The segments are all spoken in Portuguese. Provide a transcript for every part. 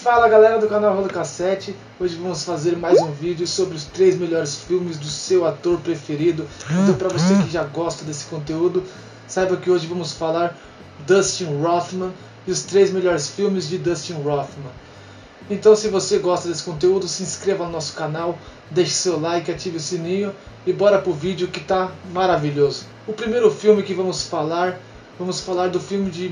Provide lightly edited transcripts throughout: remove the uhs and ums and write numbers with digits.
Fala galera do canal Rolo Cassete, hoje vamos fazer mais um vídeo sobre os 3 melhores filmes do seu ator preferido. Então para você que já gosta desse conteúdo, saiba que hoje vamos falar Dustin Hoffman e os 3 melhores filmes de Dustin Hoffman. Então se você gosta desse conteúdo, se inscreva no nosso canal, deixe seu like, ative o sininho e bora pro vídeo que tá maravilhoso. O primeiro filme que vamos falar do filme de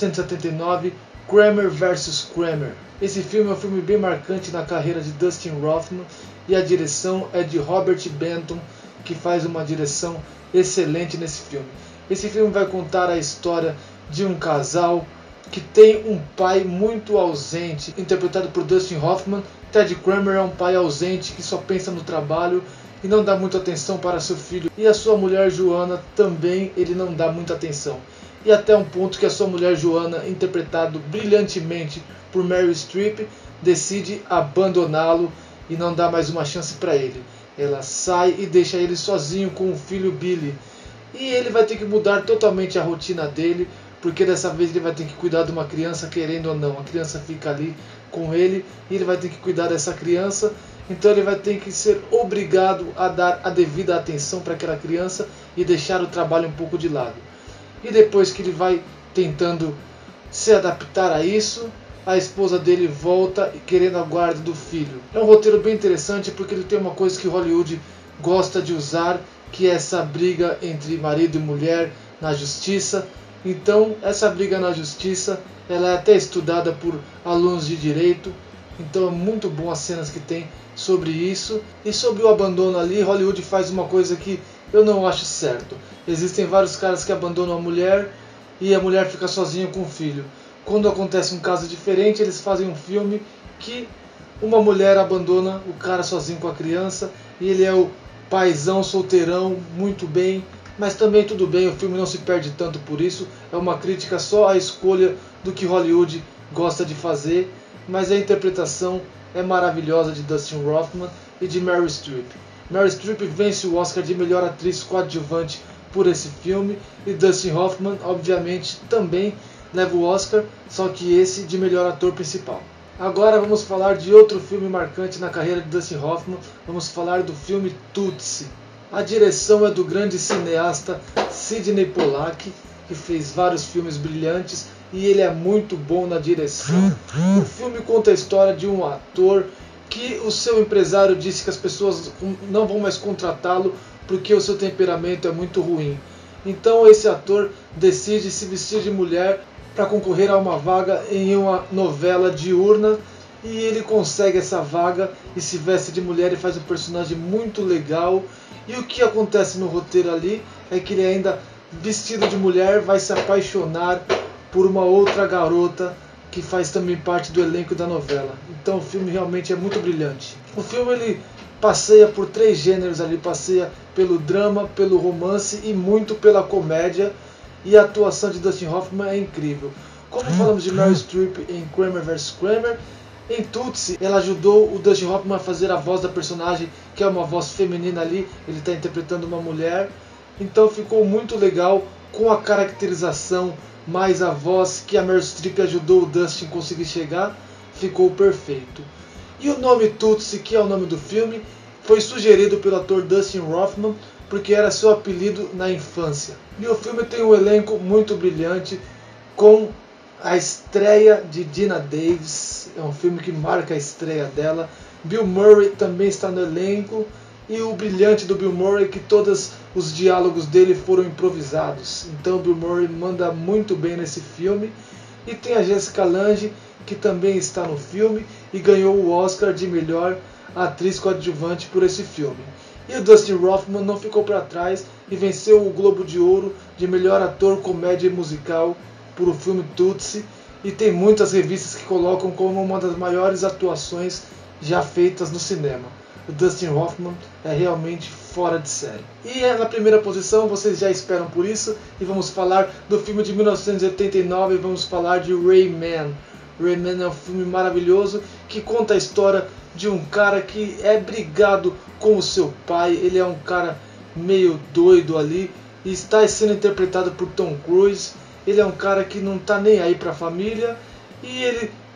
1979, Kramer vs Kramer. Esse filme é um filme bem marcante na carreira de Dustin Hoffman e a direção é de Robert Benton, que faz uma direção excelente nesse filme. Esse filme vai contar a história de um casal que tem um pai muito ausente, interpretado por Dustin Hoffman. Ted Kramer é um pai ausente que só pensa no trabalho e não dá muita atenção para seu filho. E a sua mulher Joanna também ele não dá muita atenção. E até um ponto que a sua mulher Joanna, interpretado brilhantemente por Meryl Streep, decide abandoná-lo e não dá mais uma chance para ele. Ela sai e deixa ele sozinho com o filho Billy. E ele vai ter que mudar totalmente a rotina dele, porque dessa vez ele vai ter que cuidar de uma criança, querendo ou não. A criança fica ali com ele e ele vai ter que cuidar dessa criança. Então ele vai ter que ser obrigado a dar a devida atenção para aquela criança e deixar o trabalho um pouco de lado. E depois que ele vai tentando se adaptar a isso, a esposa dele volta querendo a guarda do filho. É um roteiro bem interessante porque ele tem uma coisa que Hollywood gosta de usar, que é essa briga entre marido e mulher na justiça. Então essa briga na justiça ela é até estudada por alunos de direito. Então é muito bom as cenas que tem sobre isso. E sobre o abandono ali, Hollywood faz uma coisa que eu não acho certo. Existem vários caras que abandonam a mulher e a mulher fica sozinha com o filho. Quando acontece um caso diferente, eles fazem um filme que uma mulher abandona o cara sozinho com a criança e ele é o paizão solteirão, muito bem, mas também tudo bem, o filme não se perde tanto por isso. É uma crítica só à escolha do que Hollywood gosta de fazer, mas a interpretação é maravilhosa de Dustin Hoffman e de Meryl Streep. Meryl Streep vence o Oscar de melhor atriz coadjuvante por esse filme e Dustin Hoffman obviamente também leva o Oscar, só que esse de melhor ator principal. Agora vamos falar de outro filme marcante na carreira de Dustin Hoffman. Vamos falar do filme Tootsie. A direção é do grande cineasta Sidney Pollack, que fez vários filmes brilhantes e ele é muito bom na direção. O filme conta a história de um ator que o seu empresário disse que as pessoas não vão mais contratá-lo porque o seu temperamento é muito ruim. Então esse ator decide se vestir de mulher para concorrer a uma vaga em uma novela diurna e ele consegue essa vaga e se veste de mulher e faz um personagem muito legal. E o que acontece no roteiro ali é que ele ainda, vestido de mulher, vai se apaixonar por uma outra garota que faz também parte do elenco da novela. Então o filme realmente é muito brilhante. O filme ele passeia por 3 gêneros ali, passeia pelo drama, pelo romance e muito pela comédia. E a atuação de Dustin Hoffman é incrível. Como falamos de Meryl Streep em Kramer vs Kramer, em Tootsie ela ajudou o Dustin Hoffman a fazer a voz da personagem, que é uma voz feminina ali, ele está interpretando uma mulher. Então ficou muito legal com a caracterização, mais a voz que a Meryl Streep ajudou o Dustin a conseguir chegar, ficou perfeito. E o nome Tootsie, que é o nome do filme, foi sugerido pelo ator Dustin Hoffman porque era seu apelido na infância. E o filme tem um elenco muito brilhante, com a estreia de Geena Davis, é um filme que marca a estreia dela. Bill Murray também está no elenco, e o brilhante do Bill Murray é que todos os diálogos dele foram improvisados. Então Bill Murray manda muito bem nesse filme. E tem a Jessica Lange, que também está no filme e ganhou o Oscar de melhor atriz coadjuvante por esse filme. E o Dustin Hoffman não ficou para trás e venceu o Globo de Ouro de melhor ator comédia musical por o filme Tootsie. E tem muitas revistas que colocam como uma das maiores atuações já feitas no cinema. O Dustin Hoffman é realmente fora de série. E na primeira posição, vocês já esperam por isso, e vamos falar do filme de 1989, vamos falar de Rayman. Rayman é um filme maravilhoso que conta a história de um cara que é brigado com o seu pai. Ele é um cara meio doido ali e está sendo interpretado por Tom Cruise. Ele é um cara que não está nem aí para a família e ele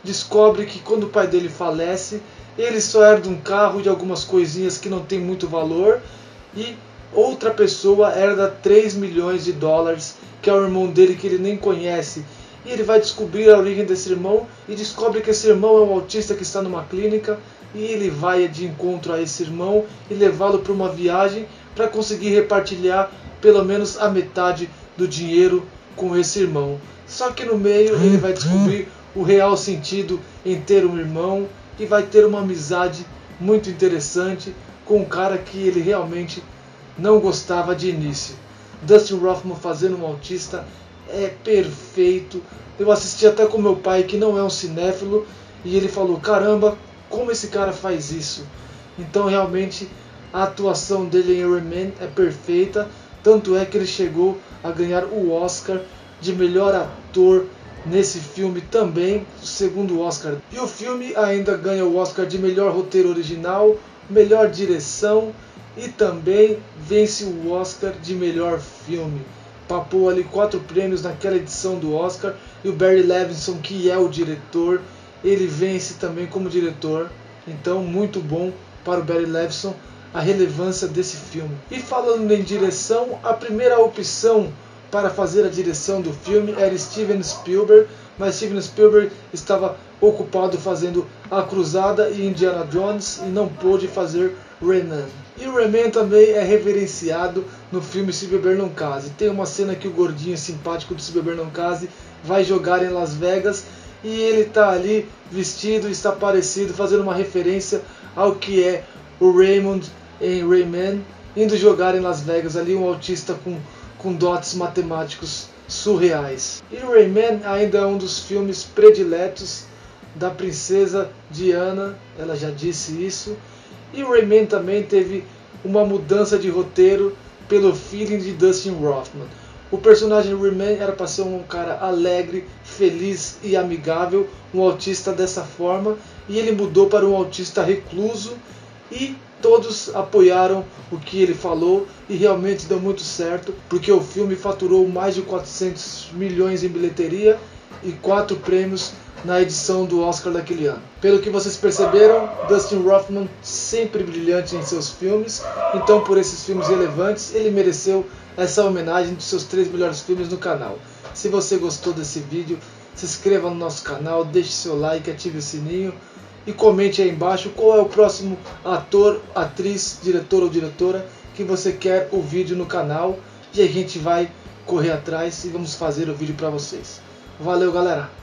descobre que quando o pai dele falece, ele só herda um carro e algumas coisinhas que não tem muito valor, e outra pessoa herda 3 milhões de dólares, que é o irmão dele que ele nem conhece. E ele vai descobrir a origem desse irmão e descobre que esse irmão é um autista que está numa clínica, e ele vai de encontro a esse irmão e levá-lo para uma viagem para conseguir repartilhar pelo menos a metade do dinheiro com esse irmão. Só que no meio ele vai descobrir o real sentido em ter um irmão e vai ter uma amizade muito interessante com um cara que ele realmente não gostava de início. Dustin Hoffman fazendo um autista é perfeito. Eu assisti até com meu pai, que não é um cinéfilo, e ele falou: caramba, como esse cara faz isso? Então realmente a atuação dele em Rain Man é perfeita, tanto é que ele chegou a ganhar o Oscar de melhor ator nesse filme também, o segundo Oscar. E o filme ainda ganha o Oscar de melhor roteiro original, melhor direção e também vence o Oscar de melhor filme. Papou ali 4 prêmios naquela edição do Oscar, e o Barry Levinson, que é o diretor, ele vence também como diretor. Então muito bom para o Barry Levinson a relevância desse filme. E falando em direção, a primeira opção para fazer a direção do filme era Steven Spielberg, mas Steven Spielberg estava ocupado fazendo A Cruzada e Indiana Jones e não pôde fazer Rain Man. E o Rain Man também é reverenciado no filme Se Beber Não Case. Tem uma cena que o gordinho simpático do Se Beber Não Case vai jogar em Las Vegas e ele está ali vestido, está parecido, fazendo uma referência ao que é o Raymond em Rain Man, indo jogar em Las Vegas, ali um autista com dotes matemáticos surreais. E Rain Man ainda é um dos filmes prediletos da princesa Diana, ela já disse isso. E Rain Man também teve uma mudança de roteiro pelo feeling de Dustin Hoffman. O personagem de Rain Man era para ser um cara alegre, feliz e amigável, um autista dessa forma, e ele mudou para um autista recluso, e todos apoiaram o que ele falou e realmente deu muito certo, porque o filme faturou mais de 400 milhões em bilheteria e 4 prêmios na edição do Oscar daquele ano. Pelo que vocês perceberam, Dustin Hoffman sempre brilhante em seus filmes, então por esses filmes relevantes ele mereceu essa homenagem de seus 3 melhores filmes no canal. Se você gostou desse vídeo, se inscreva no nosso canal, deixe seu like, ative o sininho e comente aí embaixo qual é o próximo ator, atriz, diretor ou diretora que você quer o vídeo no canal, e a gente vai correr atrás e vamos fazer o vídeo para vocês. Valeu, galera!